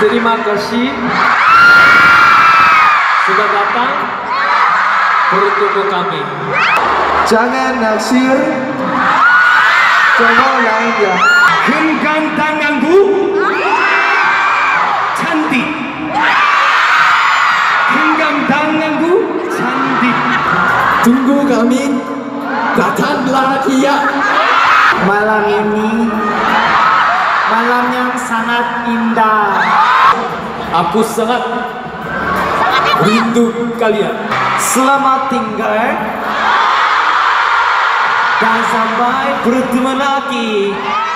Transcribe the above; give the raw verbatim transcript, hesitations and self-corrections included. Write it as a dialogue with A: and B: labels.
A: Terima kasih sudah datang bertemu kami.
B: Jangan naksir, coba lain ya.
C: Genggam tanganku, cantik. Genggam tanganku, cantik.
B: Tunggu kami, datanglah dia. Malam ini malam yang sangat indah.
A: Aku sangat rindu kalian.
B: Selamat tinggal dan sampai bertemu lagi.